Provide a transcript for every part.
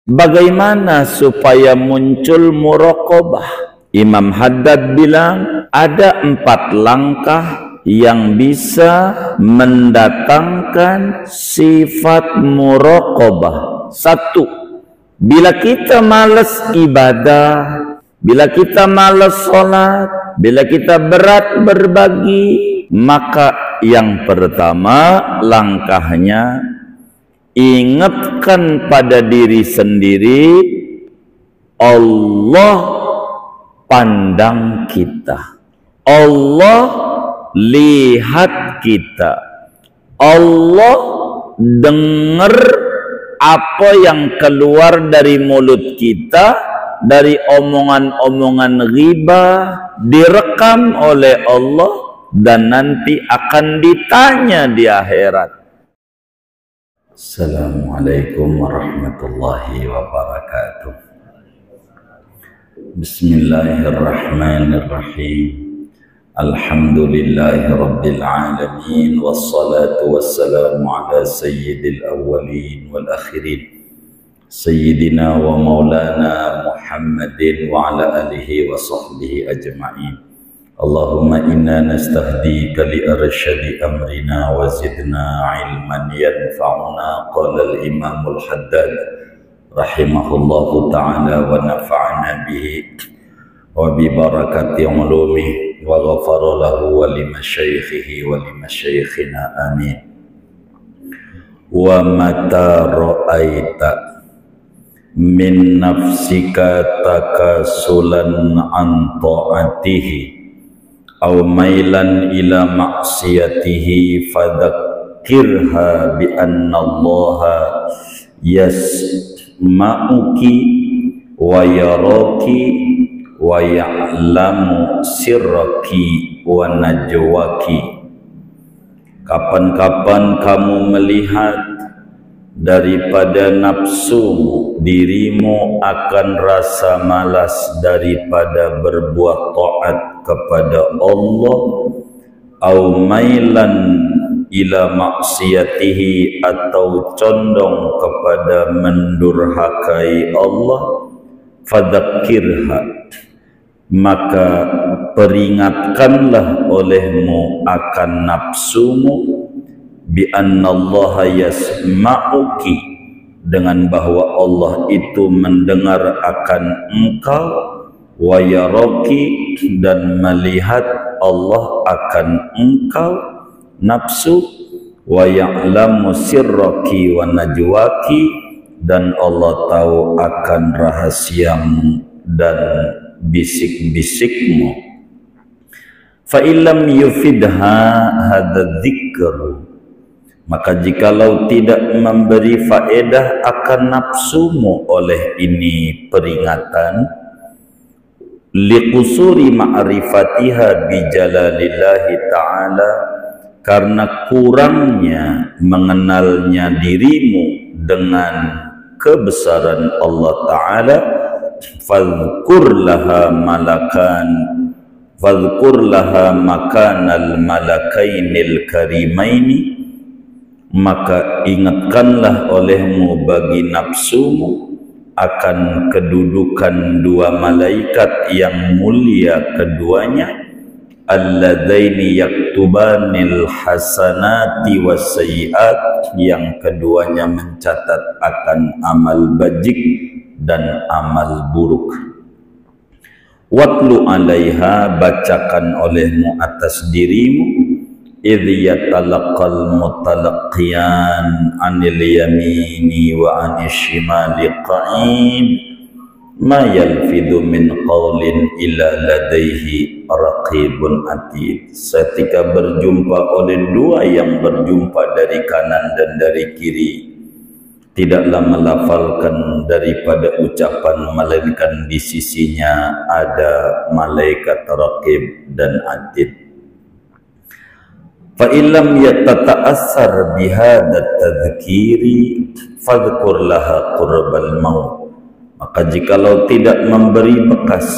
Bagaimana supaya muncul muraqabah? Imam Haddad bilang ada 4 langkah yang bisa mendatangkan sifat muraqabah. 1. Bila kita malas ibadah, bila kita malas sholat, bila kita berat berbagi, maka yang pertama langkahnya ingatkan pada diri sendiri, Allah pandang kita, Allah lihat kita, Allah dengar apa yang keluar dari mulut kita, dari omongan-omongan ghibah, direkam oleh Allah dan nanti akan ditanya di akhirat. Assalamualaikum warahmatullahi wabarakatuh. Bismillahirrahmanirrahim. Alhamdulillahi rabbil alamin, wassalatu wassalamu ala sayyidil awwalin wal akhirin, sayyidina wa maulana Muhammadin wa ala alihi wa sahbihi ajma'in. Allahumma inna nastahdika li arsyadi amrina wa zidna ilman yanfa'una. Qala al-imam al-Haddad rahimahullahu ta'ala wa nafa'ana bihi wa bi barakati ulumi wa ghafara lahu wa li masyaikhihi wa li masyaikhina amin. Wa mata ra'aita min nafsika takasulan an ta'atihi aw mailan ila maksiyatihi fadzakkirha bi anna Allaha yasma'uki wa yaraki wa ya'lamu sirraki wa najwaki. Kapan-kapan kamu melihat daripada nafsumu, dirimu akan rasa malas daripada berbuat taat kepada Allah, au mailan ila maksiyatihi, atau condong kepada mendurhakai Allah, fadzakirha, maka peringatkanlah olehmu akan nafsumu, bi annallaha yasma'uki, dengan bahwa Allah itu mendengar akan engkau, wa yaraki, dan melihat Allah akan engkau nafsu, wa ya'lamu sirraki wa najwaki, dan Allah tahu akan rahasiamu dan bisik-bisikmu. Fa illam yufidha hadza dzikr, maka jikalau tidak memberi faedah akan nafsumu oleh ini peringatan, liqusuri ma'rifatiha bijalalillahi ta'ala, karena kurangnya mengenalnya dirimu dengan kebesaran Allah Ta'ala, fadhkur laha makanal malakainil karimaini, maka ingatkanlah olehmu bagi nafsumu akan kedudukan 2 malaikat yang mulia keduanya, alladzaini yaktubanil hasanati wassayiat, yang keduanya mencatat akan amal bajik dan amal buruk. Watlu alaiha, bacakan olehmu atas dirimu, idh yatalaqal mutalaqqiyan anil yamini wa anil shimali qa'id, ma yalfidhu min qawlin illa ladaihi raqibun atid. Ketika berjumpa oleh 2 yang berjumpa dari kanan dan dari kiri, tidaklah melafalkan daripada ucapan, melainkan di sisinya ada malaikat raqib dan atid. Fa illam yatata'assar bihadza tadhkiri fadhkur laha qurbal maut, maka jikalau tidak memberi bekas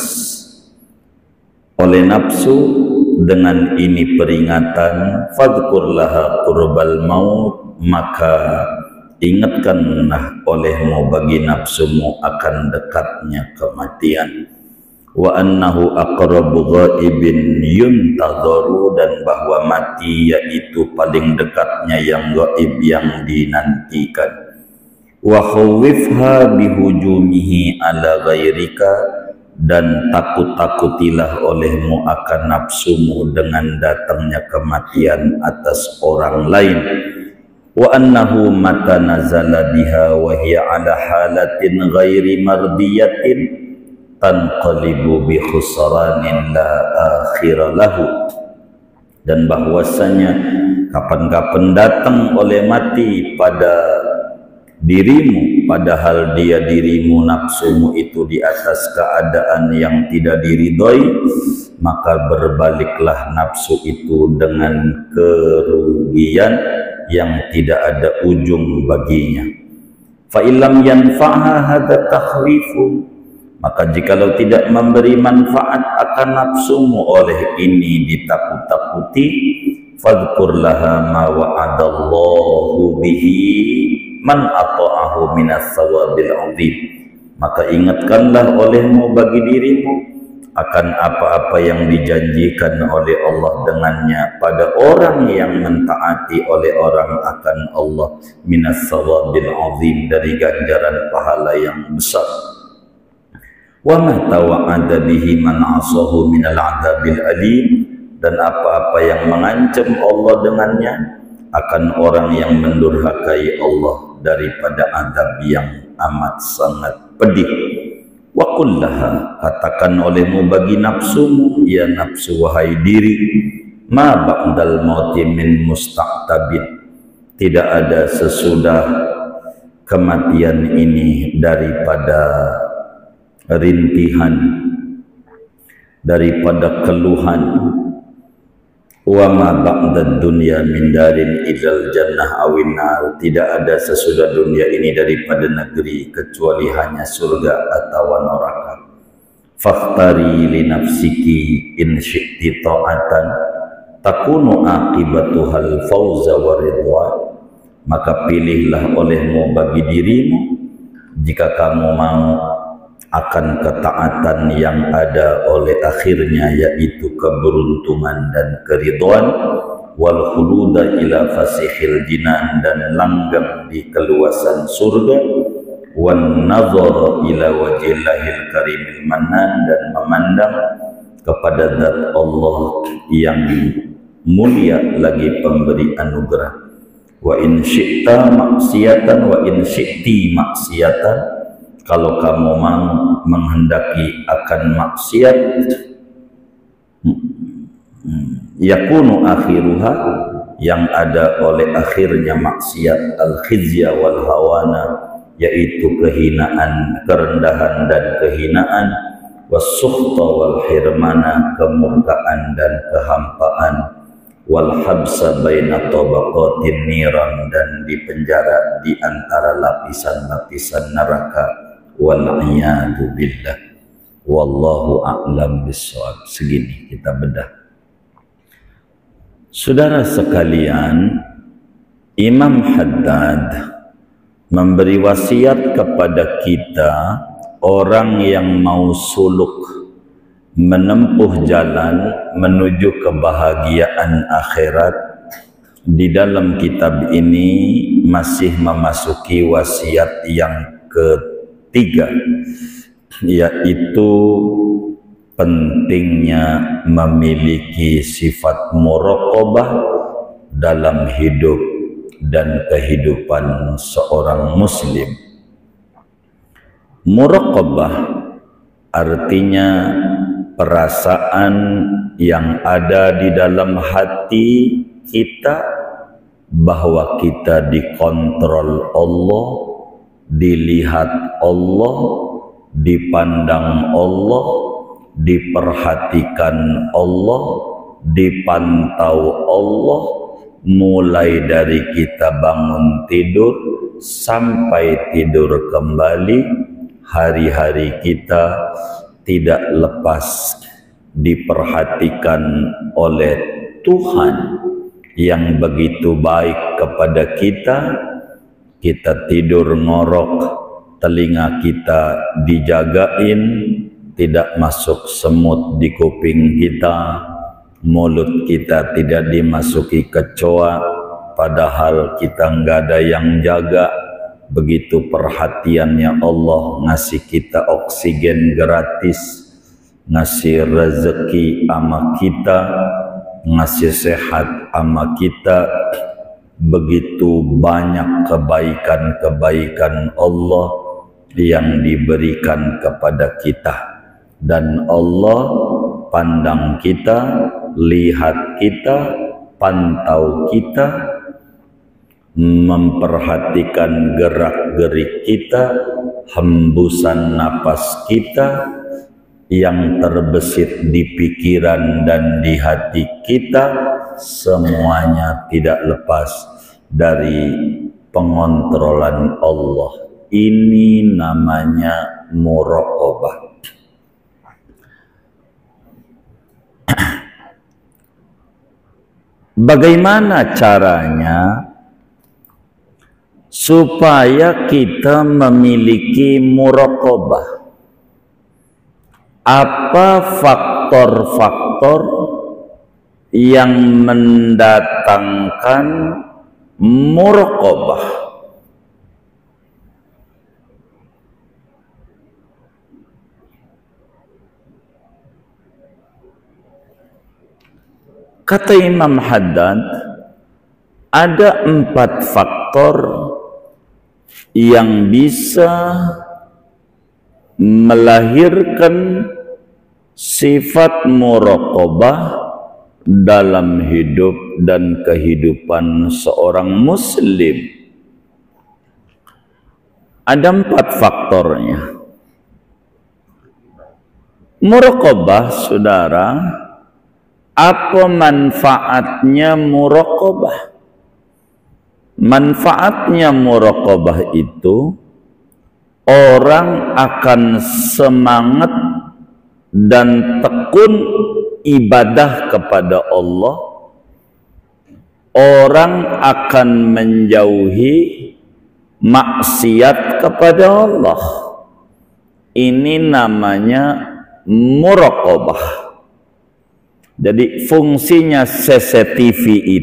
oleh nafsu dengan ini peringatan, fadhkur laha qurbal maut, maka ingatkanlah olehmu bagi nafsumu akan dekatnya kematian. Wa annahu aqrabu ghaibin yuntadharu, dan bahwa mati yaitu paling dekatnya yang gaib yang dinantikan. Wa khawifha bihujumihi ala ghairika, dan takut-takutilah olehmu akan nafsumu dengan datangnya kematian atas orang lain. Wa annahu mata nazala biha wa hiya ala halatin ghairi mardiyatin tanqalibu bi khusranin la akhira lahu, dan bahwasanya kapan-kapan datang oleh mati pada dirimu padahal dia dirimu nafsumu itu di atas keadaan yang tidak diridhoi, maka berbaliklah nafsu itu dengan kerugian yang tidak ada ujung baginya. Fa illam yanfa'ha hadza takhwifu, maka jikalau tidak memberi manfaat akan nafsumu oleh ini ditakut-takuti, fadhkur laha ma wa'adallahu bihi man ata'ahu minas sawabil 'azim, maka ingatkanlah olehmu bagi dirimu akan apa-apa yang dijanjikan oleh Allah dengannya pada orang yang mentaati oleh orang akan Allah, minas sawabil 'azim, dari ganjaran pahala yang besar. Wa ma tawa'ada bihi man 'asahu minal 'adzabil alim, dan apa-apa yang mengancam Allah dengannya akan orang yang mendurhakai Allah daripada azab yang amat sangat pedih. Wa kullaha, katakan olehmu bagi nafsumu, ya nafsu wahai diri, ma ba'dal mauti min mustaqtabin, tidak ada sesudah kematian ini daripada rintihan, daripada keluhan. Wa ma ba'dad dunya min darin ilal jannah awin nar, tidak ada sesudah dunia ini daripada negeri kecuali hanya surga atau neraka. Fakhtari li nafsiki in syi'ti ta'atan takunu aqibatuhal fawza wa ridwan, maka pilihlah olehmu bagi dirimu jika kamu mau akan ketaatan yang ada oleh akhirnya yaitu keberuntungan dan keridhaan, wal khuluda ila fasihil jinan, dan langgeng di keluasan surga, wan nazara ila wajhillahil karimil mannan, dan memandang kepada zat Allah yang mulia lagi pemberi anugerah. Wa in syi'ta maksiatan wa in syi'ti maksiatan, kalau kamu mau menghendaki akan maksiat, yakunu akhiruha, yang ada oleh akhirnya maksiat, al khizya wal hawana, yaitu kehinaan, kerendahan dan kehinaan, was-sukhta wal hirmana, kemurkaan dan kehampaan, wal habsa baina tabaqatin niran, dan dipenjara di antara lapisan-lapisan neraka. Wal'iyadu billah. Wallahu a'lam bishawab. Segini kita bedah. Saudara sekalian, Imam Haddad memberi wasiat kepada kita, orang yang mau suluk menempuh jalan menuju kebahagiaan akhirat. Di dalam kitab ini masih memasuki wasiat yang ketiga, yaitu pentingnya memiliki sifat muraqabah dalam hidup dan kehidupan seorang muslim. Muraqabah artinya perasaan yang ada di dalam hati kita bahwa kita dikontrol Allah, dilihat Allah, dipandang Allah, diperhatikan Allah, dipantau Allah, mulai dari kita bangun tidur sampai tidur kembali. Hari-hari kita tidak lepas diperhatikan oleh Tuhan yang begitu baik kepada kita, kita tidur ngorok, telinga kita dijagain, tidak masuk semut di kuping kita, mulut kita tidak dimasuki kecoa, padahal kita nggak ada yang jaga. Begitu perhatiannya Allah ngasih kita oksigen gratis, ngasih rezeki ama kita, ngasih sehat ama kita. Begitu banyak kebaikan-kebaikan Allah yang diberikan kepada kita, dan Allah pandang kita, lihat kita, pantau kita, memperhatikan gerak-gerik kita, hembusan napas kita, yang terbesit di pikiran dan di hati kita, semuanya tidak lepas dari pengontrolan Allah. Ini namanya muraqabah. Bagaimana caranya supaya kita memiliki muraqabah? Apa faktor-faktor yang mendatangkan muraqabah? Kata Imam Haddad, ada 4 faktor yang bisa melahirkan sifat muraqabah dalam hidup dan kehidupan seorang muslim. Ada 4 faktornya. Muraqabah, saudara, apa manfaatnya muraqabah? Manfaatnya muraqabah itu orang akan semangat dan tekun ibadah kepada Allah. Orang akan menjauhi maksiat kepada Allah. Ini namanya muraqabah. Jadi fungsinya CCTV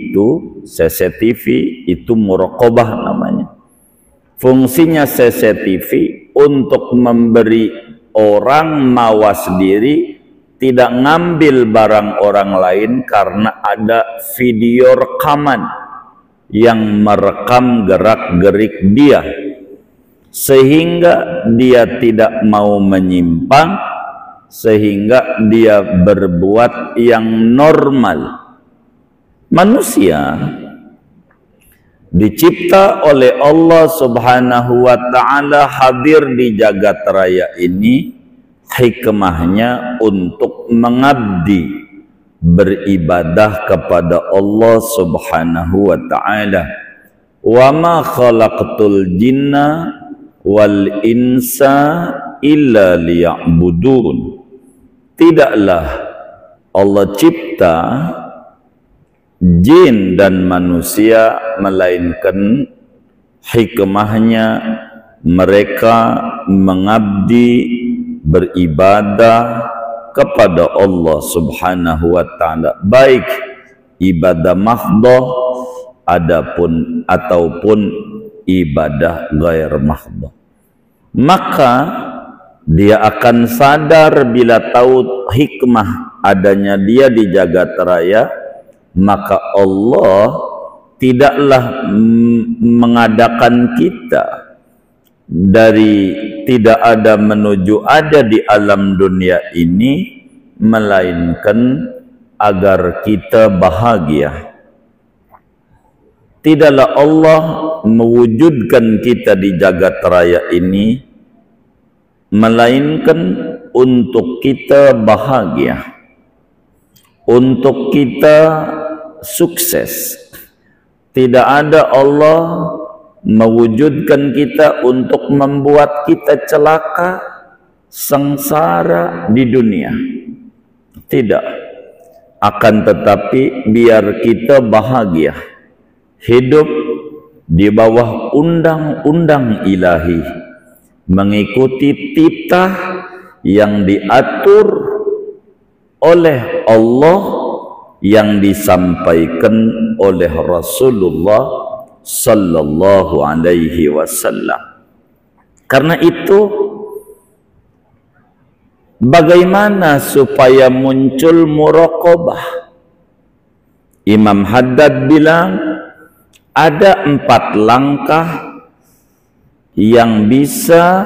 itu muraqabah namanya. Fungsinya CCTV untuk memberi orang mawas diri, tidak ngambil barang orang lain karena ada video rekaman yang merekam gerak-gerik dia, sehingga dia tidak mau menyimpang, sehingga dia berbuat yang normal. Manusia dicipta oleh Allah Subhanahu wa ta'ala, hadir di jagat raya ini, hikmahnya untuk mengabdi, beribadah kepada Allah Subhanahu wa ta'ala. Wa ma khalaqtul jinna wal insa illa liya'budun. Tidaklah Allah cipta jin dan manusia melainkan hikmahnya mereka mengabdi, beribadah kepada Allah Subhanahu wa ta'ala, baik ibadah mahdhah ataupun ibadah ghair mahdhah. Maka dia akan sadar bila tahu hikmah adanya dia di jagat raya, maka Allah tidaklah mengadakan kita dari tidak ada menuju ada di alam dunia ini, melainkan agar kita bahagia. Tidaklah Allah mewujudkan kita di jagat raya ini melainkan untuk kita bahagia, untuk kita sukses. Tidak ada Allah mewujudkan kita untuk membuat kita celaka, sengsara di dunia. Tidak. Akan tetapi biar kita bahagia, hidup di bawah undang-undang ilahi, mengikuti titah yang diatur oleh Allah yang disampaikan oleh Rasulullah sallallahu alaihi wasallam. Karena itu, bagaimana supaya muncul muraqabah? Imam Haddad bilang ada 4 langkah yang bisa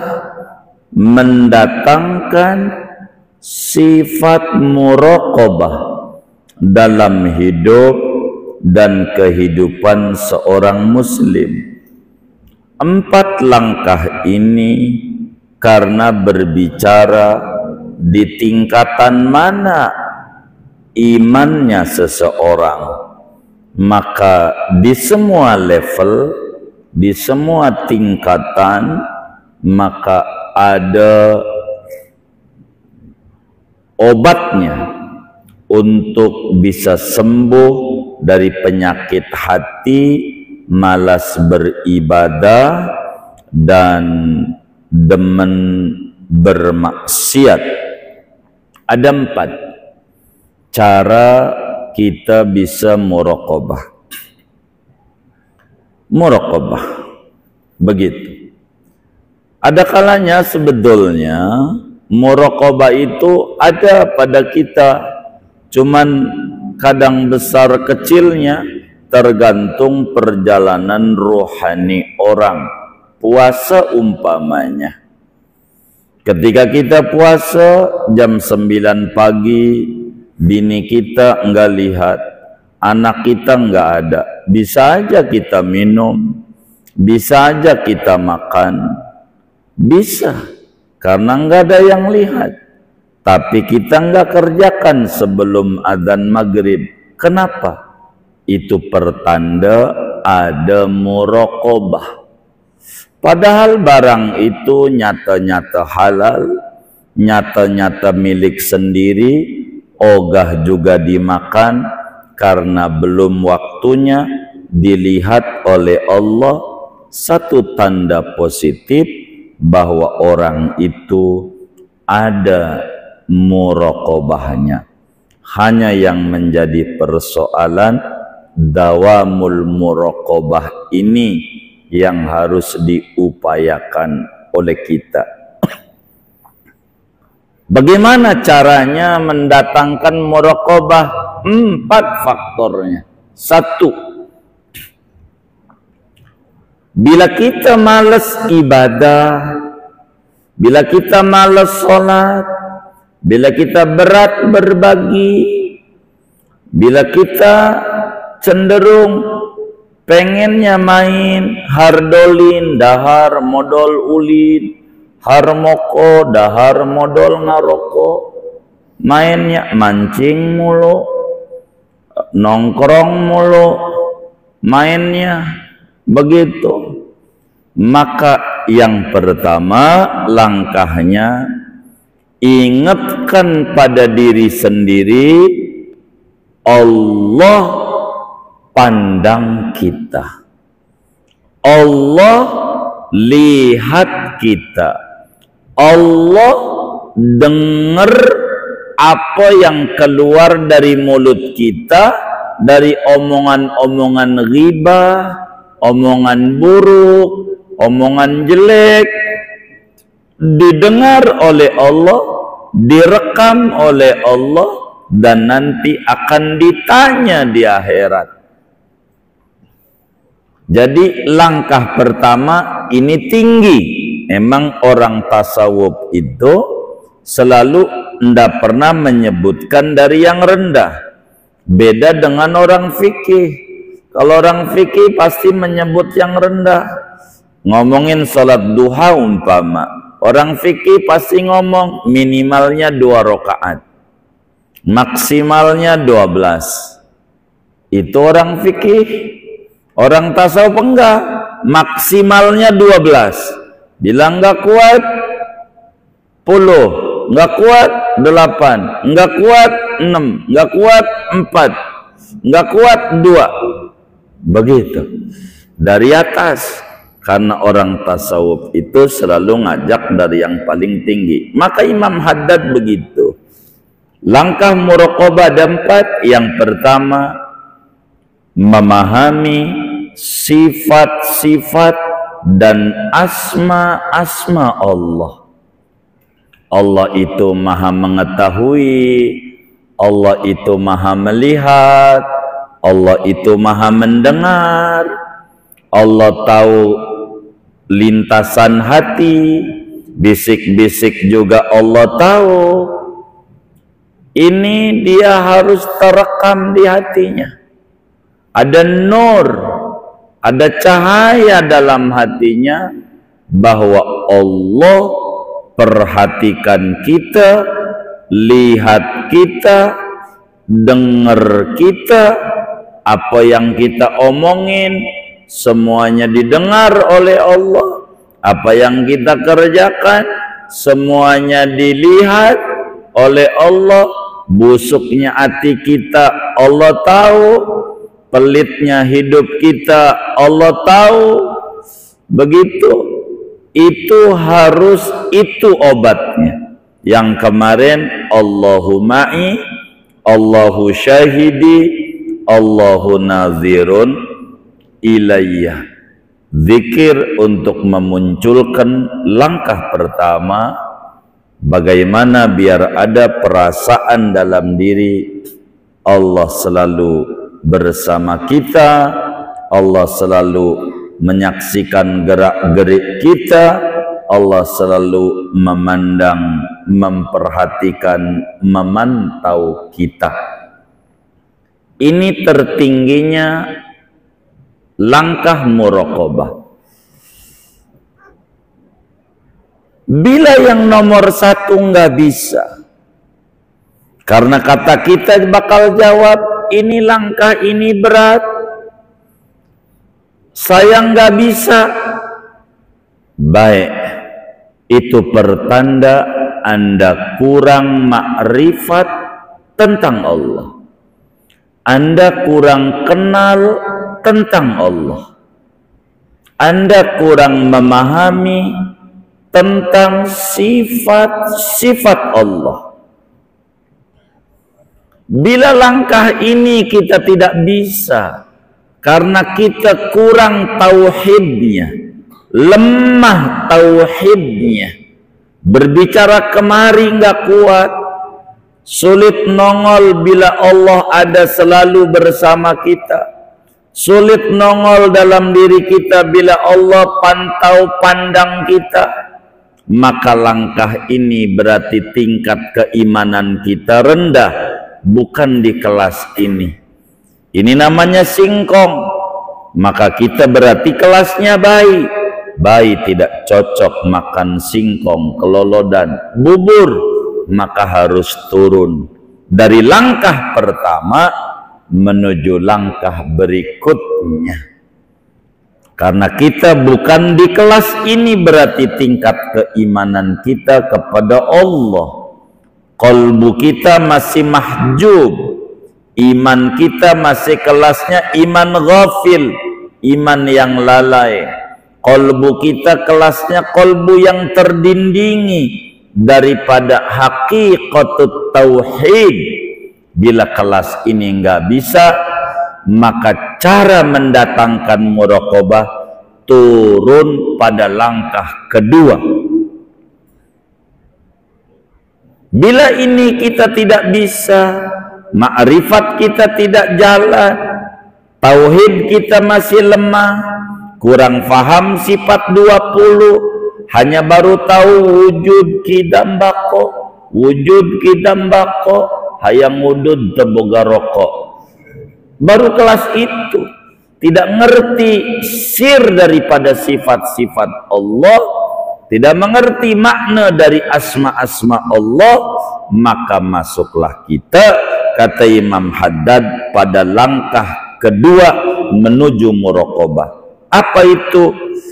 mendatangkan sifat muraqabah dalam hidup dan kehidupan seorang muslim. 4 langkah ini karena berbicara di tingkatan mana imannya seseorang, maka di semua level, di semua tingkatan, maka ada obatnya untuk bisa sembuh dari penyakit hati, malas beribadah, dan demen bermaksiat. Ada 4 cara kita bisa muraqabah. Muraqabah begitu. Ada kalanya sebetulnya muraqabah itu ada pada kita, cuman kadang besar kecilnya tergantung perjalanan rohani orang. Puasa umpamanya, ketika kita puasa jam 9 pagi, bini kita enggak lihat, anak kita enggak ada, bisa aja kita minum, bisa aja kita makan, bisa, karena enggak ada yang lihat. Tapi kita enggak kerjakan sebelum adzan maghrib. Kenapa? Itu pertanda ada muraqabah. Padahal barang itu nyata-nyata halal, nyata-nyata milik sendiri, ogah juga dimakan, karena belum waktunya dilihat oleh Allah. Satu tanda positif bahwa orang itu ada muraqabahnya. Hanya yang menjadi persoalan dawamul muraqabah ini yang harus diupayakan oleh kita. Bagaimana caranya mendatangkan muraqabah? 4 faktornya. 1, bila kita malas ibadah, bila kita malas sholat, bila kita berat berbagi, bila kita cenderung pengennya main hardolin, dahar modal ulin, harmoko, dahar modal ngaroko, mainnya mancing mulu, nongkrong mulu, mainnya begitu. Maka yang pertama langkahnya, ingatkan pada diri sendiri, Allah pandang kita, Allah lihat kita, Allah dengar apa yang keluar dari mulut kita, dari omongan-omongan ghibah, omongan buruk, omongan jelek, didengar oleh Allah, direkam oleh Allah, dan nanti akan ditanya di akhirat. Jadi langkah pertama ini tinggi. Emang orang tasawuf itu selalu tidak pernah menyebutkan dari yang rendah. Beda dengan orang fikih. Kalau orang fikih pasti menyebut yang rendah. Ngomongin salat duha umpama, orang fikih pasti ngomong minimalnya 2 rakaat, maksimalnya 12. Itu orang fikih. Orang tasawuf enggak, maksimalnya 12. Bilang enggak kuat 10, enggak kuat 8, enggak kuat 6, enggak kuat 4, enggak kuat 2. Begitu. dari atas, karena orang tasawuf itu selalu ngajak dari yang paling tinggi. Maka Imam Haddad begitu. Langkah muraqabah ada 4. Yang pertama, memahami sifat-sifat dan asma-asma Allah. Allah itu maha mengetahui, Allah itu maha melihat, Allah itu maha mendengar, Allah tahu lintasan hati, bisik-bisik juga Allah tahu. Ini dia harus terekam di hatinya. Ada nur, ada cahaya dalam hatinya bahwa Allah perhatikan kita, lihat kita, dengar kita, apa yang kita omongin semuanya didengar oleh Allah. Apa yang kita kerjakan semuanya dilihat oleh Allah. Busuknya hati kita Allah tahu, pelitnya hidup kita Allah tahu. Begitu, itu harus, itu obatnya. Yang kemarin Allahu ma'i, Allahu syahidi, Allahu nazirun ilayya. Zikir untuk memunculkan langkah pertama, bagaimana biar ada perasaan dalam diri Allah selalu bersama kita, Allah selalu menyaksikan gerak-gerik kita, Allah selalu memandang, memperhatikan, memantau kita. Ini tertingginya langkah muraqabah. Bila yang nomor 1 nggak bisa, karena kata kita bakal jawab, ini langkah ini berat, saya nggak bisa. Baik, itu pertanda Anda kurang makrifat tentang Allah. Anda kurang kenal tentang Allah. Anda kurang memahami tentang sifat-sifat Allah. Bila langkah ini kita tidak bisa karena kita kurang tauhidnya, lemah tauhidnya, berbicara kemari nggak kuat, sulit nongol bila Allah ada selalu bersama kita, sulit nongol dalam diri kita bila Allah pantau pandang kita, maka langkah ini berarti tingkat keimanan kita rendah, bukan di kelas ini. Ini namanya singkong, maka kita berarti kelasnya bayi. Bayi tidak cocok makan singkong, kelolodan, bubur, maka harus turun dari langkah pertama menuju langkah berikutnya. Karena kita bukan di kelas ini, berarti tingkat keimanan kita kepada Allah, qalbu kita masih mahjub, iman kita masih kelasnya iman ghafil, iman yang lalai. Qalbu kita kelasnya qalbu yang terdindingi daripada hakikatut tauhid. Bila kelas ini nggak bisa, maka cara mendatangkan muraqabah turun pada langkah kedua. Bila ini kita tidak bisa, ma'rifat kita tidak jalan, tauhid kita masih lemah, kurang faham sifat 20, hanya baru tahu wujud kidambako, wujud kidambako, hayang wudud teboga rokok. Baru kelas itu, tidak ngerti sir daripada sifat-sifat Allah, tidak mengerti makna dari asma-asma Allah, maka masuklah kita, kata Imam Haddad, pada langkah kedua menuju muraqabah. Apa itu?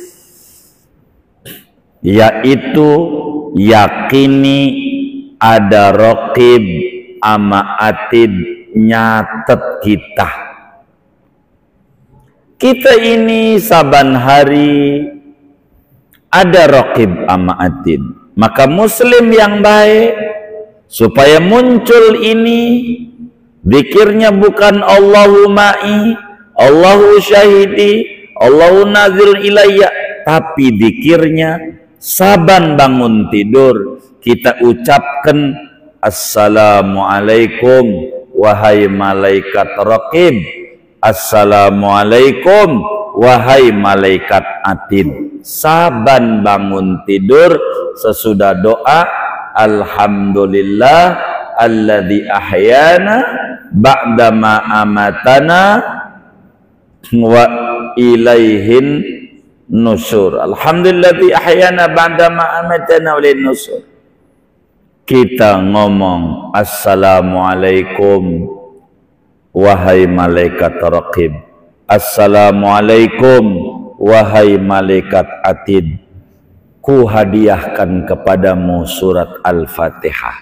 Yaitu yakini ada raqib ama atid nyatet kita. Kita ini saban hari ada raqib ama atid. Maka muslim yang baik supaya muncul ini zikirnya bukan Allahu ma'i, Allahu syahidi, Allahu nazil ilayya, tapi zikirnya saban bangun tidur kita ucapkan Assalamualaikum wahai malaikat raqib, Assalamualaikum wahai malaikat atid. Saban bangun tidur sesudah doa Alhamdulillah alladzi ahyana ba'dama amatana wa ilaihin nusur. Alhamdulilladzi ahyana ba'dama amatana wa ilaihin nusur. Kita ngomong Assalamualaikum wahai malaikat raqib, Assalamualaikum wahai malaikat atid, ku hadiahkan kepadamu surat Al-Fatihah.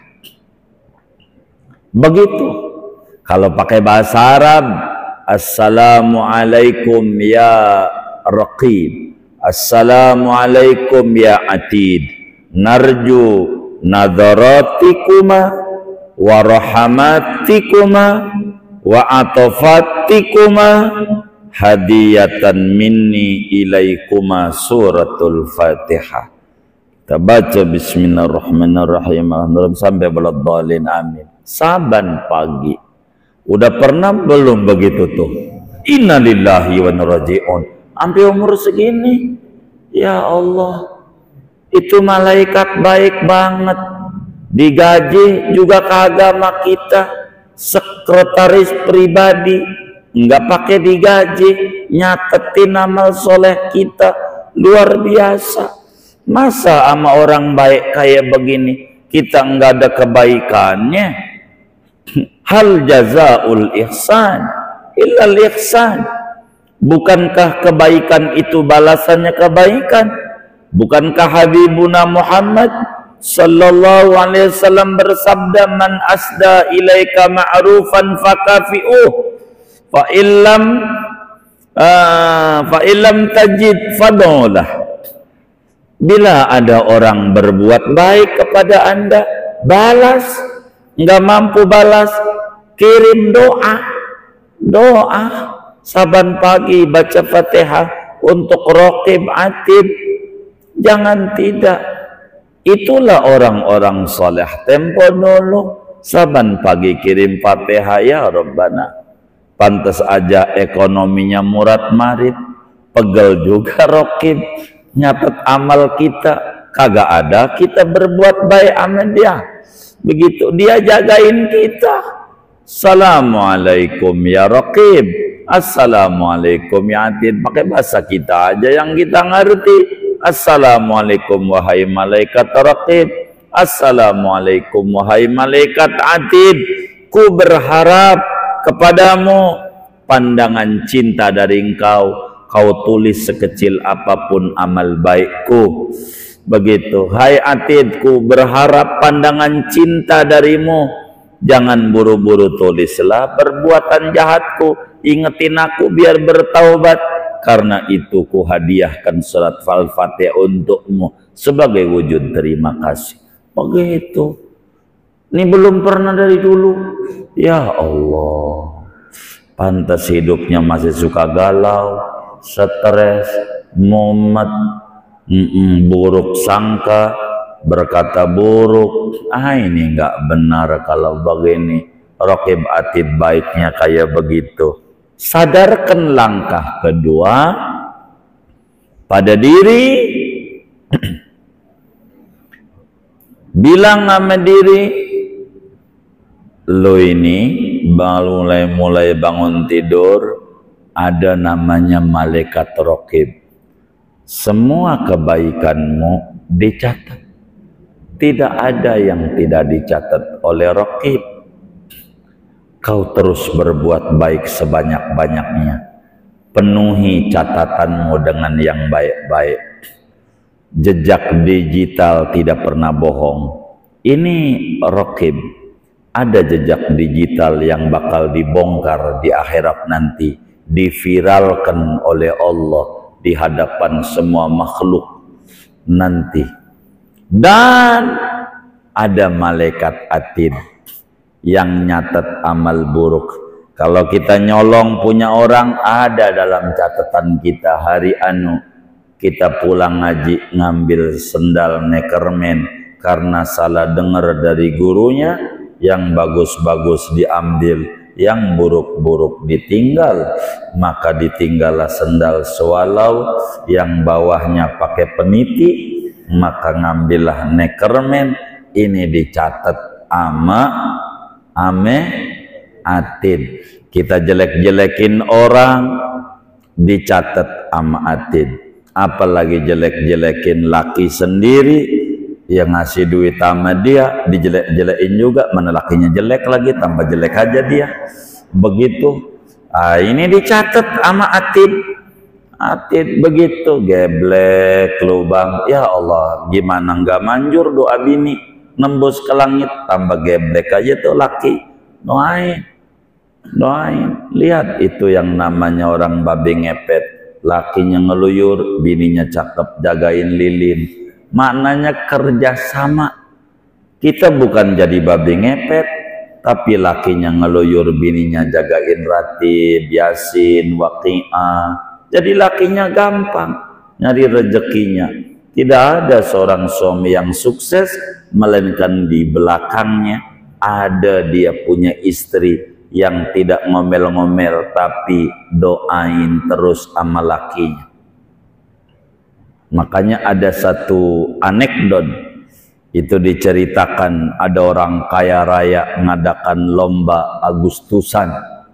Begitu. Kalau pakai bahasa Arab, Assalamualaikum ya raqib, Assalamualaikum ya atid, narju nadharatikuma wa rahmatikuma wa atofatikuma hadiyatan minni ilaikuma suratul Fatihah. Kita baca bismillahirrahmanirrahim sampai waladhdallin amin. Saban pagi. Udah pernah belum begitu tuh? Innalillahi wa inna ilaihi raji'un. Sampai umur segini, ya Allah, itu malaikat baik banget, digaji juga ke agama kita, sekretaris pribadi, nggak pakai digaji, nyatetin amal soleh kita, luar biasa. Masa sama orang baik kayak begini kita nggak ada kebaikannya? Hal jazaul ihsan illal ihsan. Bukankah kebaikan itu balasannya kebaikan? Bukankah Habibuna Muhammad sallallahu alaihi wasallam bersabda, man asda ilaika ma'rufan fakafi'uh fa illam tajid fad'ulah. Bila ada orang berbuat baik kepada Anda, balas. Nggak mampu balas, kirim doa. Doa saban pagi baca Fatihah untuk raqib atid. Jangan tidak. Itulah orang-orang soleh tempo dulu. Saban pagi kirim Fatihah ya Rabbana. Pantas aja ekonominya murad marid. Pegel juga raqib. Nyatet amal kita. Kagak ada kita berbuat baik sama dia. Begitu dia jagain kita. Assalamualaikum ya raqib, Assalamualaikum ya atid. Pakai bahasa kita aja yang kita ngerti. Assalamualaikum wahai malaikat raqib, Assalamualaikum wahai malaikat atid. Ku berharap kepadamu pandangan cinta dari engkau. Kau tulis sekecil apapun amal baikku. Begitu. Hai atidku, berharap pandangan cinta darimu. Jangan buru-buru tulislah perbuatan jahatku. Ingetin aku biar bertaubat. Karena itu ku hadiahkan surat Al-Fatihah untukmu sebagai wujud terima kasih. Begitu. Ini belum pernah dari dulu. Ya Allah. Pantas hidupnya masih suka galau, stres, mumet, buruk sangka, berkata buruk. Ini nggak benar kalau begini. Raqib atid baiknya kayak begitu. Sadarkan langkah kedua pada diri. Bilang sama diri, lo ini mulai bangun tidur ada namanya malaikat raqib. Semua kebaikanmu dicatat. Tidak ada yang tidak dicatat oleh raqib. Kau terus berbuat baik sebanyak-banyaknya. Penuhi catatanmu dengan yang baik-baik. Jejak digital tidak pernah bohong. Ini raqib. Ada jejak digital yang bakal dibongkar di akhirat nanti. diviralkan oleh Allah di hadapan semua makhluk nanti. Dan ada malaikat atid yang nyatet amal buruk. Kalau kita nyolong punya orang, ada dalam catatan kita hari anu kita pulang ngaji ngambil sendal Neckerman karena salah dengar dari gurunya, yang bagus-bagus diambil, yang buruk-buruk ditinggal, maka ditinggallah sendal swalau yang bawahnya pakai peniti, maka ngambillah Neckerman. Ini dicatat ame atid. Kita jelek-jelekin orang dicatat ama atid, apalagi jelek-jelekin laki sendiri yang ngasih duit sama dia dijelek-jelekin juga, mana lakinya jelek lagi, tambah jelek aja dia. Begitu. Ini dicatat ama atid. Atid begitu, geblek lubang. Ya Allah, gimana nggak manjur doa bini nembus ke langit, tambah geblek aja tuh laki. Doain. Lihat itu yang namanya orang babi ngepet, lakinya ngeluyur, bininya cakep jagain lilin. Maknanya kerjasama. Kita bukan jadi babi ngepet, tapi lakinya ngeluyur, bininya jagain ratib, yasin, waqi'ah. Jadi lakinya gampang nyari rezekinya. Tidak ada seorang suami yang sukses melainkan di belakangnya ada dia punya istri yang tidak ngomel-ngomel tapi doain terus sama lakinya. Makanya ada satu anekdot itu diceritakan, ada orang kaya raya mengadakan lomba Agustusan.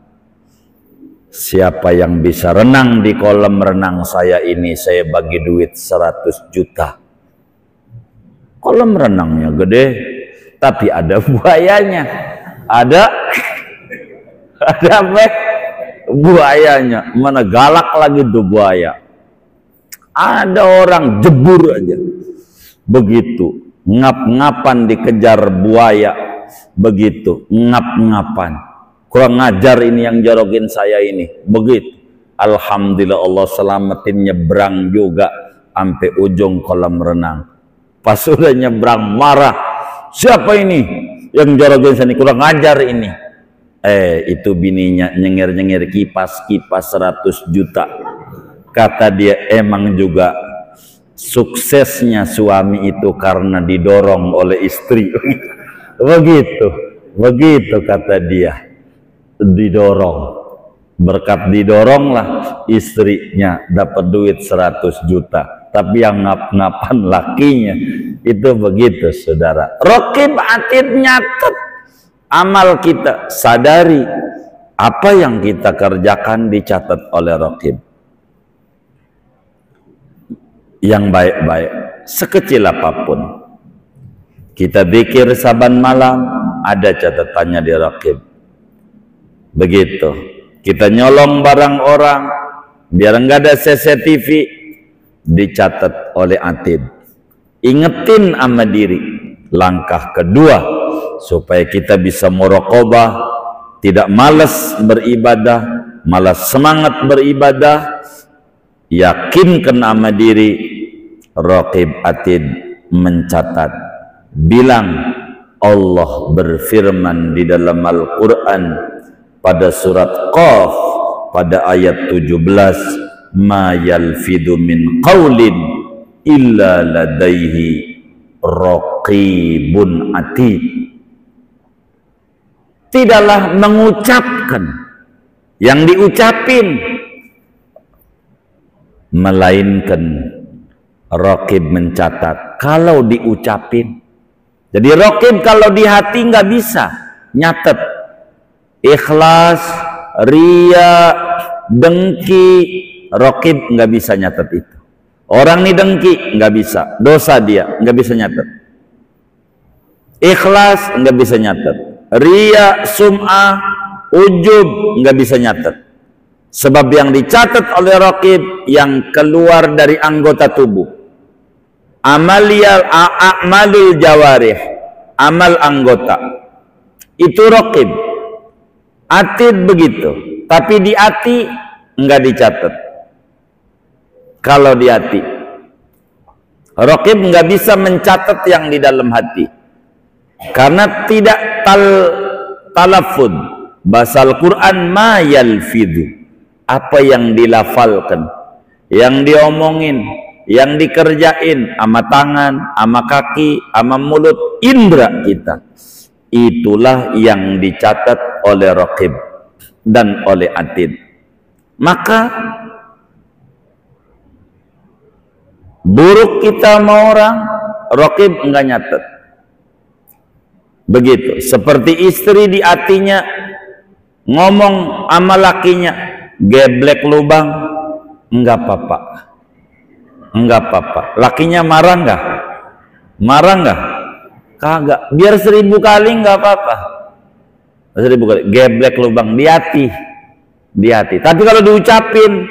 Siapa yang bisa renang di kolam renang saya ini, saya bagi duit 100 juta. Kolam renangnya gede, tapi ada buayanya. Ada buayanya. Mana galak lagi tuh buaya. Ada orang jebur aja. Begitu. Ngap-ngapan dikejar buaya. Begitu. Ngap-ngapan. Kurang ngajar ini yang jorokin saya ini. Begitu. Alhamdulillah Allah selamatin, nyebrang juga sampai ujung kolam renang. Pas sudah nyebrang marah. Siapa ini yang jorokin saya ini? Kurang ngajar ini. Itu bininya nyengir-nyengir kipas 100 juta. Kata dia, emang juga suksesnya suami itu karena didorong oleh istri. Begitu kata dia. Didorong, berkat didoronglah istrinya dapat duit 100 juta, tapi yang ngap-ngapan lakinya. Itu begitu saudara. Raqib atid nyatet amal kita, sadari apa yang kita kerjakan dicatat oleh Raqib yang baik-baik, sekecil apapun. Kita zikir saban malam, ada catatannya di Raqib. Begitu. Kita nyolong barang orang, biar enggak ada CCTV, dicatat oleh atid. Ingetin sama diri. Langkah kedua, supaya kita bisa muraqabah, tidak malas beribadah, malas semangat beribadah, yakinkan sama diri. Raqib atid mencatat. Bilang, Allah berfirman di dalam Al-Quran pada surat Qaf pada ayat 17, ma yalfidu min qaulin illa ladaihi raqibun atid. Tidaklah mengucapkan yang diucapin, melainkan Raqib mencatat kalau diucapin. Jadi Raqib kalau di hati nggak bisa nyatet. Ikhlas, ria, dengki, Raqib nggak bisa nyatet itu. Orang nih dengki nggak bisa, dosa dia nggak bisa nyatet. Ikhlas nggak bisa nyatet. Ria, sum'ah, ujub nggak bisa nyatet. Sebab yang dicatat oleh Raqib yang keluar dari anggota tubuh. A'malul jawarih, amal anggota. Itu Raqib. Atid begitu, tapi di hati enggak dicatat. Kalau di hati, Raqib enggak bisa mencatat yang di dalam hati, karena tidak talafud. Bahasa Al-Quran ma yalfidhu, apa yang dilafalkan, yang diomongin, yang dikerjain sama tangan, sama kaki, sama mulut, indera kita, itulah yang dicatat oleh Raqib dan oleh Atid. Maka buruk kita sama orang, Raqib enggak nyatet. Begitu seperti istri di hatinya ngomong sama lakinya, geblek lubang, enggak apa-apa, enggak apa-apa. Lakinya marah enggak? Marah enggak? Kagak. Biar 1000 kali enggak apa-apa. 1000 kali geblek lubang di hati, di hati. Tapi kalau diucapin,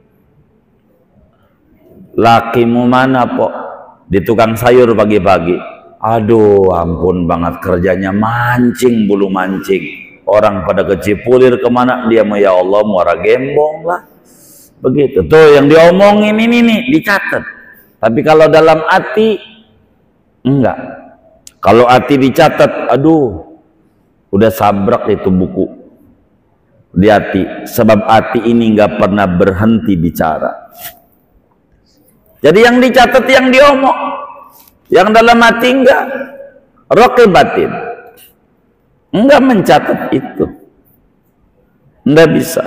lakimu mana pok? Di tukang sayur pagi-pagi. Aduh, ampun banget kerjanya, mancing bulu mancing. Orang pada kecipulir kemana, dia mau ya Allah muara gembong lah. Begitu tuh yang diomongin ini nih dicatat. Tapi kalau dalam hati enggak. Kalau hati dicatat, aduh, udah sabrak itu buku di hati. Sebab hati ini enggak pernah berhenti bicara. Jadi yang dicatat yang diomong, yang dalam hati enggak. Raqib batin enggak mencatat itu, enggak bisa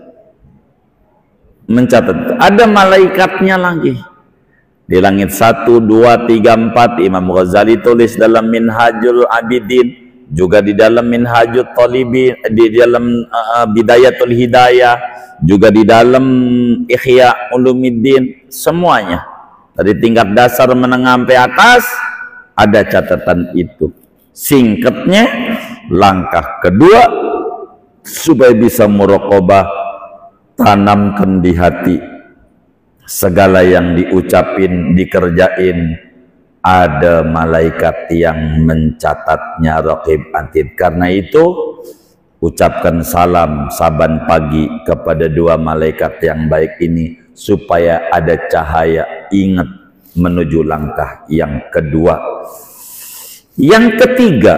mencatat. Ada malaikatnya lagi di langit 1, 2, 3, 4. Imam Ghazali tulis dalam Minhajul Abidin, juga di dalam Minhajul Talibin, di dalam Bidayatul Hidayah, juga di dalam Ihya Ulumuddin. Semuanya dari tingkat dasar menengah sampai atas ada catatan itu. Singkatnya, langkah kedua supaya bisa muraqabah, tanamkan di hati segala yang diucapin, dikerjain, ada malaikat yang mencatatnya, Raqib Atid. Karena itu ucapkan salam saban pagi kepada dua malaikat yang baik ini supaya ada cahaya ingat menuju langkah yang kedua. Yang ketiga,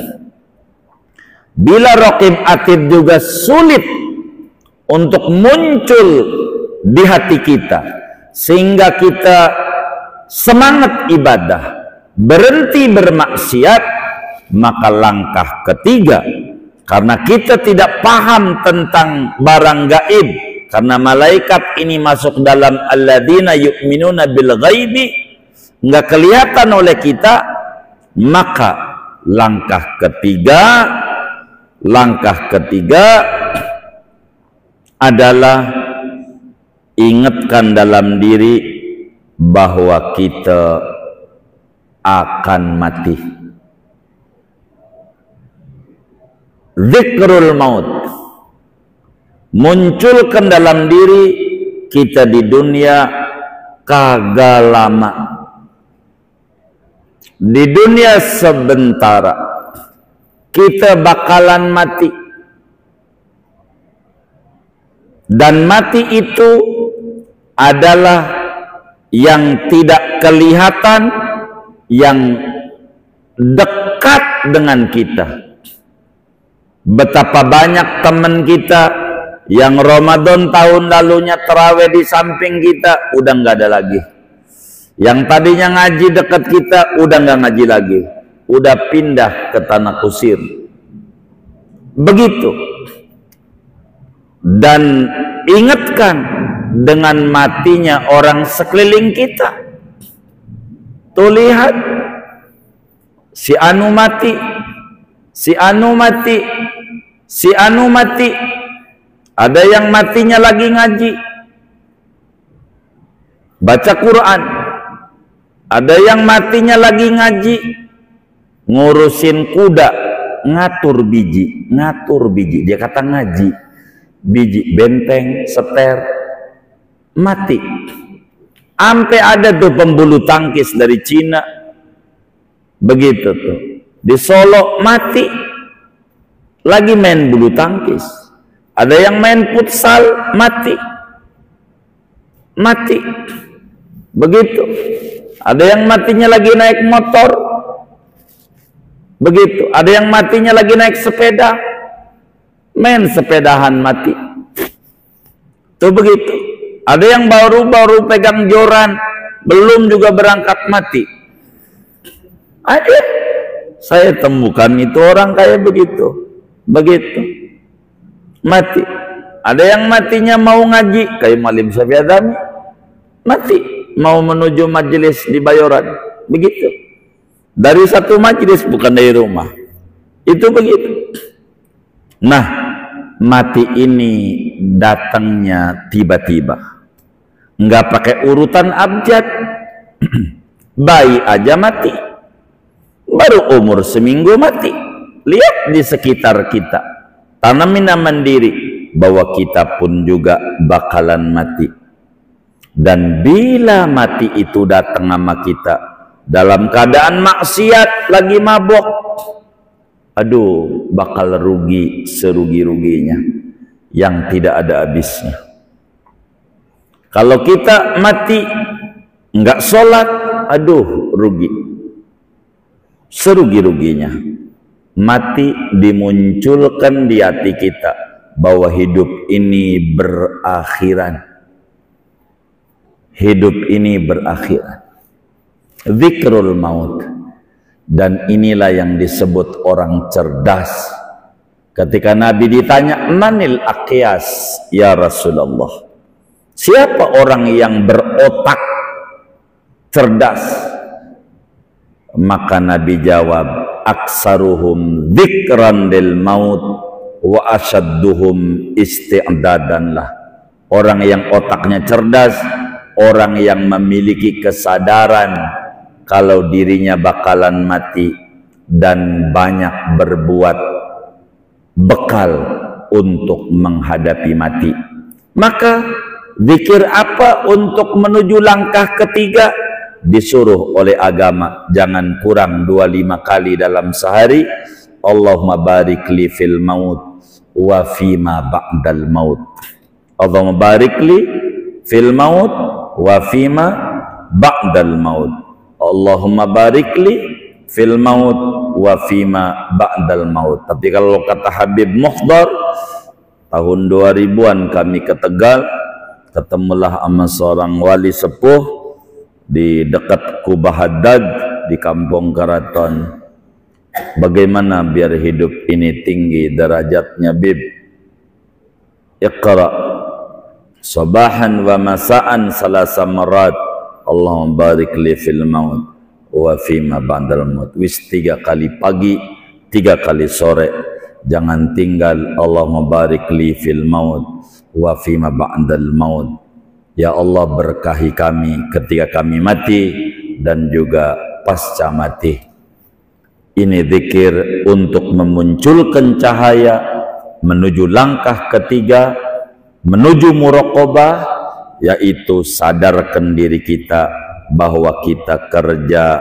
bila Raqib Atid juga sulit untuk muncul di hati kita sehingga kita semangat ibadah, berhenti bermaksiat, maka langkah ketiga, karena kita tidak paham tentang barang gaib, karena malaikat ini masuk dalam alladzina yu'minuna bil ghaibi, nggak kelihatan oleh kita, maka langkah ketiga adalah ingatkan dalam diri bahwa kita akan mati. Zikrul maut, munculkan dalam diri kita di dunia kagak lama, di dunia sebentar, kita bakalan mati. Dan mati itu adalah yang tidak kelihatan, yang dekat dengan kita. Betapa banyak teman kita yang Ramadan tahun lalunya tarawih di samping kita, udah nggak ada lagi. Yang tadinya ngaji dekat kita, udah nggak ngaji lagi, udah pindah ke tanah kusir. Begitu. Dan ingatkan dengan matinya orang sekeliling kita. Tuh lihat, si anu mati, si anu mati, si anu mati. Ada yang matinya lagi ngaji, baca Quran. Ada yang matinya lagi ngaji, ngurusin kuda, ngatur biji. Dia kata ngaji. Biji, benteng, seter, mati. Sampai ada tuh pembulu tangkis dari Cina, begitu tuh. Di Solo mati, lagi main bulu tangkis. Ada yang main futsal, mati. Mati. Begitu. Ada yang matinya lagi naik motor. Begitu. Ada yang matinya lagi naik sepeda. Main sepedahan mati. Tuh begitu. Ada yang baru pegang joran, belum juga berangkat mati. Ada. Saya temukan itu orang kayak begitu. Begitu. Mati. Ada yang matinya mau ngaji, kayak Malim Syafi'i Adami. Mati. Mau menuju majelis di Bayoran. Begitu. Dari satu majelis, bukan dari rumah. Itu begitu. Nah, mati ini datangnya tiba-tiba. Nggak pakai urutan abjad. Bayi aja mati. Baru umur seminggu mati. Lihat di sekitar kita. Tanamin mandiri bahwa kita pun juga bakalan mati. Dan bila mati itu datang sama kita dalam keadaan maksiat, lagi mabok, aduh, bakal rugi serugi-ruginya yang tidak ada habisnya. Kalau kita mati nggak sholat, aduh, rugi serugi-ruginya. Mati dimunculkan di hati kita bahwa hidup ini berakhiran. Hidup ini berakhiran. Zikrul maut. Dan inilah yang disebut orang cerdas. Ketika Nabi ditanya, manil aqyas ya Rasulullah, siapa orang yang berotak cerdas? Maka Nabi jawab, aksaruhum dzikran lil maut wa asyadduhum isti'dadan lah. Orang yang otaknya cerdas, orang yang memiliki kesadaran kalau dirinya bakalan mati dan banyak berbuat bekal untuk menghadapi mati. Maka zikir apa untuk menuju langkah ketiga? Disuruh oleh agama jangan kurang 25 kali dalam sehari. Allahumma barik li fil maut wa fima ba'dal maut. Allahumma barik li fil maut wa fima ba'dal maut. Allahumma barik li fil maut wa fima ba'dal maut. Tapi kalau kata Habib Mukhdar, tahun 2000-an kami ke Tegal, ketemulah sama seorang wali sepuh di dekat Kubah Haddad di Kampung Karaton. Bagaimana biar hidup ini tinggi derajatnya, Bib? Iqra sabahan wa masaan salasa marat. Allahumma barik li fil maut wa fima ba'dal maut. Wis 3 kali pagi, 3 kali sore. Jangan tinggal Allahumma barik li fil maut wa fima ba'dal maut. Ya Allah, berkahi kami ketika kami mati dan juga pasca mati. Ini zikir untuk memunculkan cahaya menuju langkah ketiga, menuju muraqabah, yaitu sadarkan diri kita bahwa kita kerja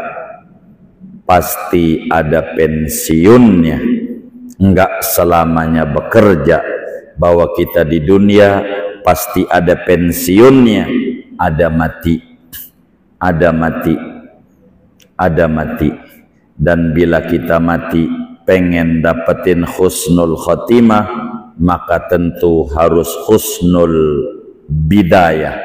pasti ada pensiunnya, enggak selamanya bekerja, bahwa kita di dunia pasti ada pensiunnya, ada mati, ada mati, ada mati. Dan bila kita mati pengen dapetin husnul khotimah, maka tentu harus husnul bidayah.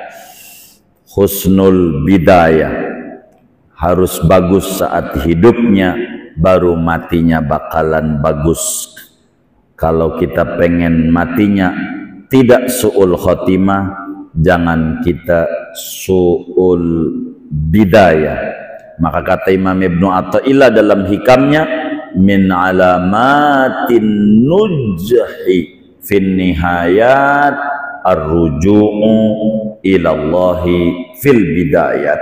Husnul bidayah harus bagus saat hidupnya, baru matinya bakalan bagus. Kalau kita pengen matinya tidak su'ul khotimah, jangan kita su'ul bidayah. Maka kata Imam Ibnu Athaillah dalam hikamnya, min alamatin nujhi fin nihayat ar-ruju'u ilallahi fil bidayat.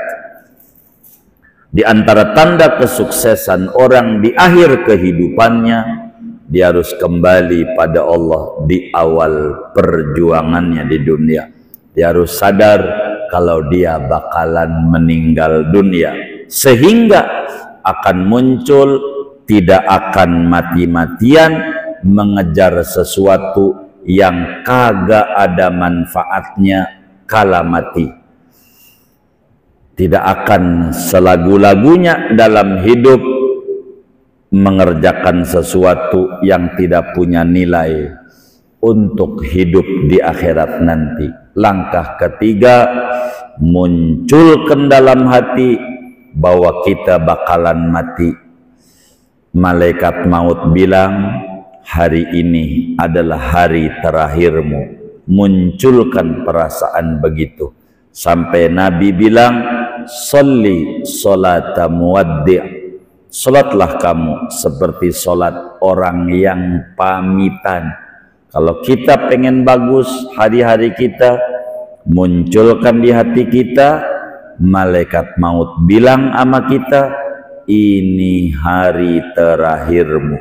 Di antara tanda kesuksesan orang di akhir kehidupannya, dia harus kembali pada Allah di awal perjuangannya di dunia. Dia harus sadar kalau dia bakalan meninggal dunia, sehingga akan muncul, tidak akan mati-matian mengejar sesuatu yang kagak ada manfaatnya kala mati. Tidak akan selagu-lagunya dalam hidup mengerjakan sesuatu yang tidak punya nilai untuk hidup di akhirat nanti. Langkah ketiga, munculkan dalam hati bahwa kita bakalan mati. Malaikat maut bilang, hari ini adalah hari terakhirmu. Munculkan perasaan begitu. Sampai Nabi bilang, sholli sholata muwaddi'. Salatlah kamu seperti salat orang yang pamitan. Kalau kita pengen bagus hari-hari kita, munculkan di hati kita, malaikat maut bilang sama kita, ini hari terakhirmu.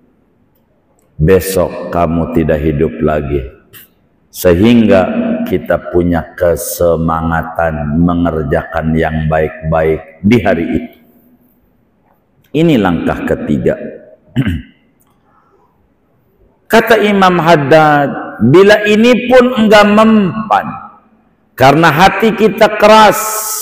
Besok kamu tidak hidup lagi. Sehingga kita punya kesemangatan mengerjakan yang baik-baik di hari itu. Ini langkah ketiga. Kata Imam Haddad, bila ini pun enggak mempan, karena hati kita keras,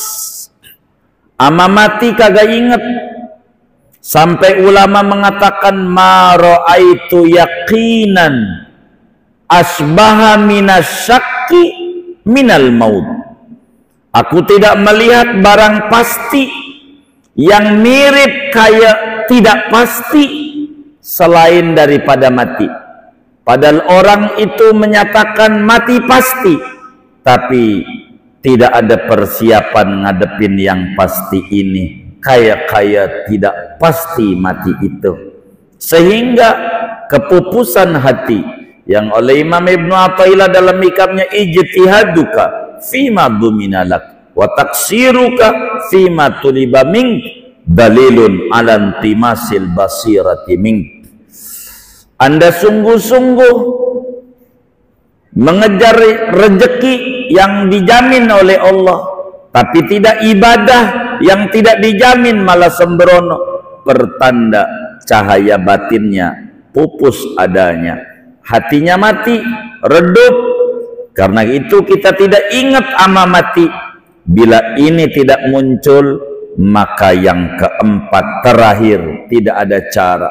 ama mati kagak inget. Sampai ulama mengatakan, ma ra'aitu yaqinan asbaha minasyakki minal maut. Aku tidak melihat barang pasti yang mirip kayak tidak pasti selain daripada mati. Padahal orang itu menyatakan mati pasti, tapi tidak ada persiapan ngadepin yang pasti ini. Kayak tidak pasti mati itu. Sehingga keputusan hati yang oleh Imam Ibnu Athaillah dalam hikmahnya, ijtihaduka fima duminalak wa taksiruka fima tuliba mink dalilun ala intimasil basirati mink. Anda sungguh-sungguh mengejar rezeki yang dijamin oleh Allah, tapi tidak ibadah yang tidak dijamin malah sembrono, pertanda cahaya batinnya pupus adanya, hatinya mati, redup. Karena itu kita tidak ingat ama mati. Bila ini tidak muncul, maka yang keempat terakhir tidak ada cara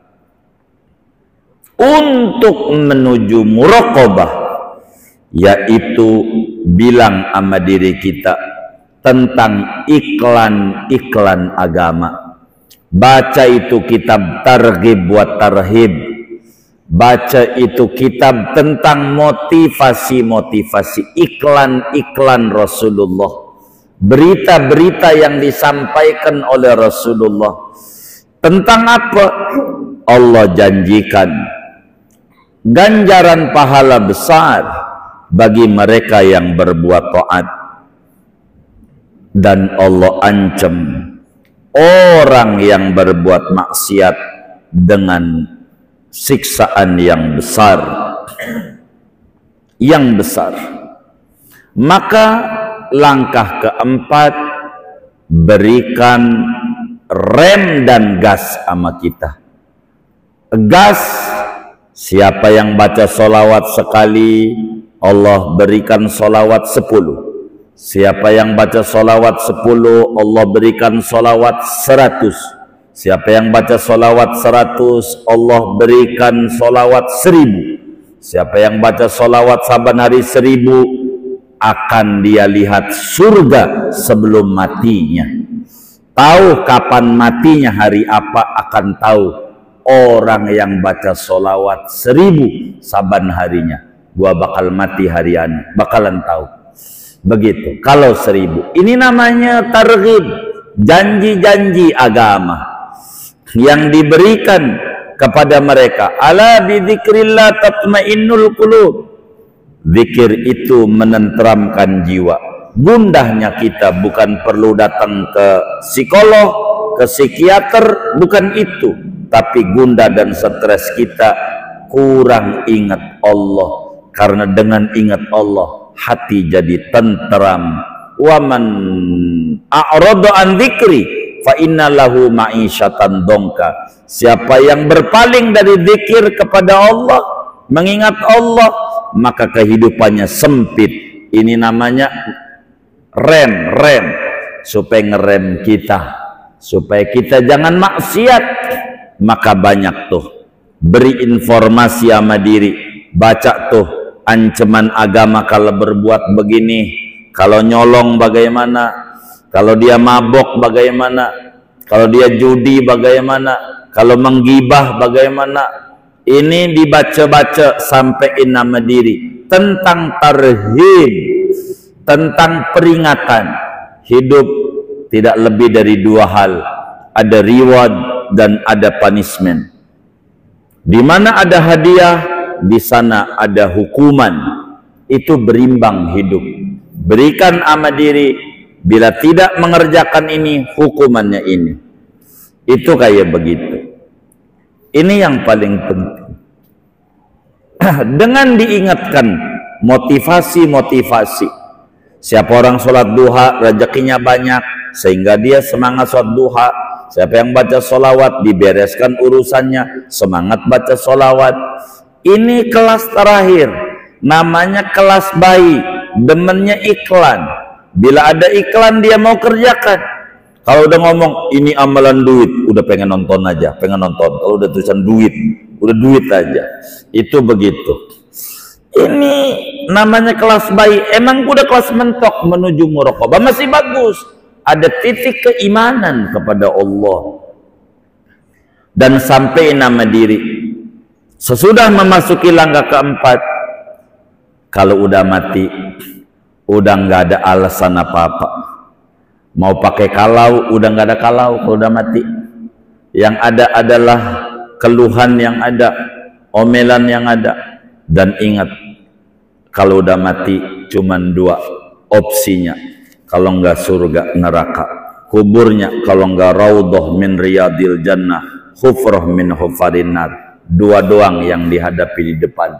untuk menuju muraqabah, yaitu bilang sama diri kita tentang iklan-iklan agama. Baca itu kitab targhib wa tarhib, baca itu kitab tentang motivasi-motivasi, iklan-iklan Rasulullah, berita-berita yang disampaikan oleh Rasulullah. Tentang apa? Allah janjikan ganjaran pahala besar bagi mereka yang berbuat taat, dan Allah ancam orang yang berbuat maksiat dengan siksaan yang besar, yang besar. Maka langkah keempat, berikan rem dan gas sama kita. Gas, siapa yang baca sholawat sekali, Allah berikan sholawat 10. Siapa yang baca sholawat 10, Allah berikan sholawat 100. Siapa yang baca sholawat 100, Allah berikan sholawat 1000. Siapa yang baca sholawat saban hari 1000, akan dia lihat surga sebelum matinya. Tahu kapan matinya, hari apa, akan tahu orang yang baca sholawat 1000 saban harinya. Gua bakal mati harian, bakalan tahu. Begitu. Kalau 1000, ini namanya targhib, janji-janji agama yang diberikan kepada mereka. Ala bidzikrillah tatmainnul qulub. Zikir itu menenteramkan jiwa. Gundahnya kita bukan perlu datang ke psikolog, ke psikiater, bukan itu. Tapi gundah dan stres kita kurang ingat Allah. Karena dengan ingat Allah, hati jadi tenteram. Wa man a'rada an dzikri fa inna lahu ma'isyatan dongka. Siapa yang berpaling dari zikir kepada Allah, mengingat Allah, maka kehidupannya sempit. Ini namanya rem supaya ngerem kita, supaya kita jangan maksiat. Maka banyak tuh beri informasi sama diri, baca tuh ancaman agama kalau berbuat begini, kalau nyolong bagaimana, kalau dia mabok bagaimana, kalau dia judi bagaimana, kalau menggibah bagaimana. Ini dibaca-baca sampaiin nama diri tentang tarhib, tentang peringatan. Hidup tidak lebih dari dua hal, ada reward dan ada punishment. Di mana ada hadiah, di sana ada hukuman. Itu berimbang hidup. Berikan ama diri, bila tidak mengerjakan ini, hukumannya ini. Itu kayak begitu. Ini yang paling penting. Dengan diingatkan motivasi-motivasi. Siapa orang sholat duha, rezekinya banyak, sehingga dia semangat sholat duha. Siapa yang baca sholawat, dibereskan urusannya, semangat baca sholawat. Ini kelas terakhir, namanya kelas bayi, demennya iklan. Bila ada iklan dia mau kerjakan. Kalau udah ngomong ini amalan duit, udah pengen nonton aja, pengen nonton. Kalau udah tulisan duit, udah duit aja. Itu begitu. Ini namanya kelas bayi. Emang udah kelas mentok menuju muraqabah, masih bagus. Ada titik keimanan kepada Allah. Dan sampai nama diri. Sesudah memasuki langkah keempat, kalau udah mati, udah nggak ada alasan apa-apa. Mau pakai kalau, udah nggak ada kalau udah mati. Yang ada adalah keluhan yang ada, omelan yang ada. Dan ingat, kalau udah mati cuman dua opsinya. Kalau nggak surga neraka, kuburnya kalau nggak raudhah min riyadil jannah, hufrah min hufarin nar. Dua doang yang dihadapi di depan.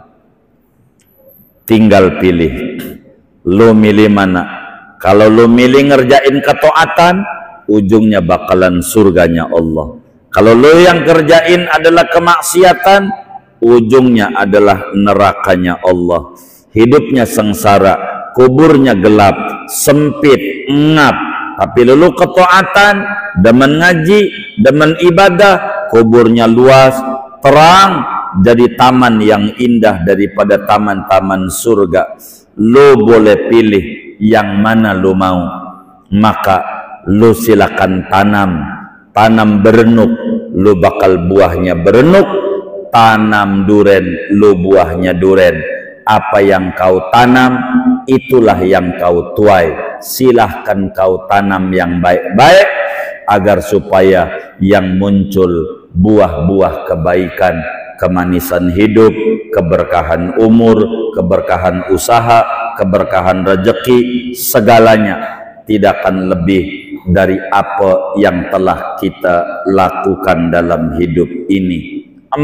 Tinggal pilih, lo milih mana? Kalau lo milih ngerjain ketaatan, ujungnya bakalan surganya Allah. Kalau lo yang kerjain adalah kemaksiatan, ujungnya adalah nerakanya Allah. Hidupnya sengsara, kuburnya gelap, sempit, ngap. Tapi lalu ketaatan, demen ngaji, demen ibadah, kuburnya luas, terang, jadi taman yang indah daripada taman-taman surga. Lo boleh pilih yang mana lo mau, maka lo silakan tanam berenuk, lo bakal buahnya berenuk. Tanam duren, lo buahnya duren. Apa yang kau tanam, itulah yang kau tuai. Silahkan kau tanam yang baik-baik, agar supaya yang muncul buah-buah kebaikan, kemanisan hidup, keberkahan umur, keberkahan usaha, keberkahan rezeki, segalanya tidak akan lebih dari apa yang telah kita lakukan dalam hidup ini.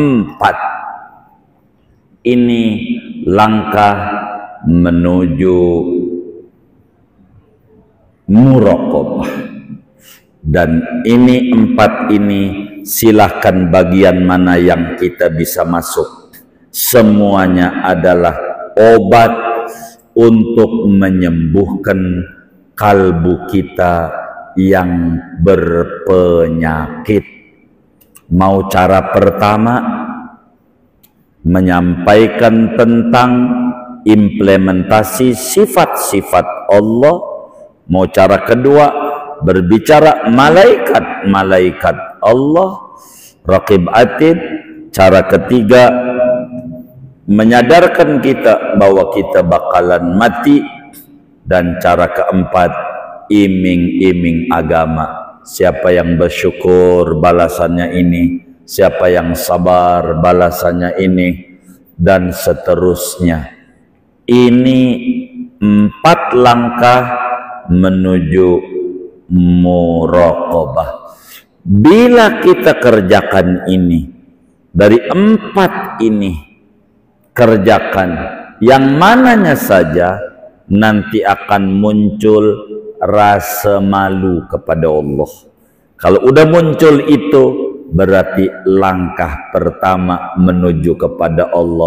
4. Ini langkah menuju muraqabah. Dan ini 4 ini silahkan bagian mana yang kita bisa masuk. Semuanya adalah obat untuk menyembuhkan kalbu kita yang berpenyakit. Mau cara pertama, menyampaikan tentang implementasi sifat-sifat Allah. Mau cara kedua, berbicara malaikat-malaikat Allah, Raqib Atid. Cara ketiga, menyadarkan kita bahwa kita bakalan mati. Dan cara keempat, iming-iming agama. Siapa yang bersyukur balasannya ini, siapa yang sabar balasannya ini, dan seterusnya. Ini 4 langkah menuju muraqabah. Bila kita kerjakan ini, dari 4 ini kerjakan yang mananya saja, nanti akan muncul rasa malu kepada Allah. Kalau udah muncul itu, berarti langkah pertama menuju kepada Allah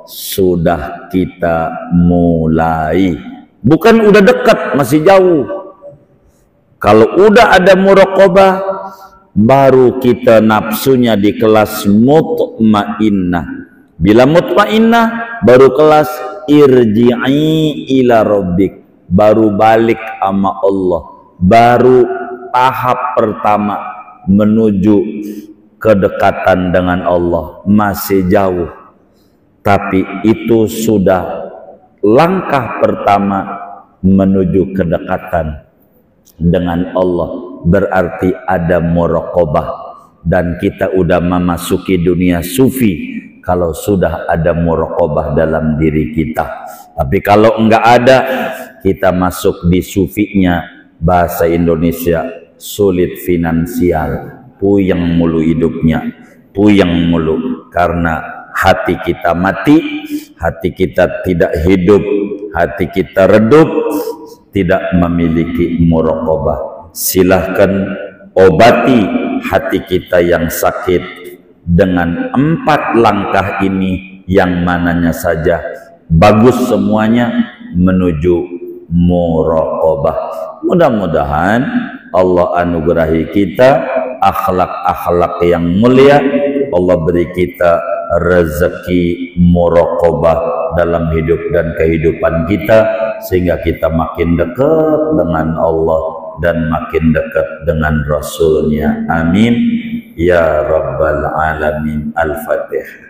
sudah kita mulai. Bukan udah dekat, masih jauh. Kalau udah ada muraqabah, baru kita nafsunya di kelas mutmainnah. Bila mutmainnah, baru kelas irji'i ila rabbik, baru balik sama Allah. Baru tahap pertama menuju kedekatan dengan Allah. Masih jauh, tapi itu sudah langkah pertama menuju kedekatan dengan Allah. Berarti ada muraqabah, dan kita udah memasuki dunia sufi kalau sudah ada muraqabah dalam diri kita. Tapi kalau enggak ada, kita masuk di sufinya, bahasa Indonesia sulit finansial, puyeng mulu hidupnya, puyeng mulu karena hati kita mati, hati kita tidak hidup, hati kita redup, tidak memiliki muraqabah. Silahkan obati hati kita yang sakit dengan 4 langkah ini, yang mananya saja bagus semuanya menuju muraqabah. Mudah-mudahan Allah anugerahi kita akhlak-akhlak yang mulia, Allah beri kita rezeki muraqabah dalam hidup dan kehidupan kita, sehingga kita makin dekat dengan Allah dan makin dekat dengan Rasulnya. Amin ya rabbal alamin. Al-Fatihah.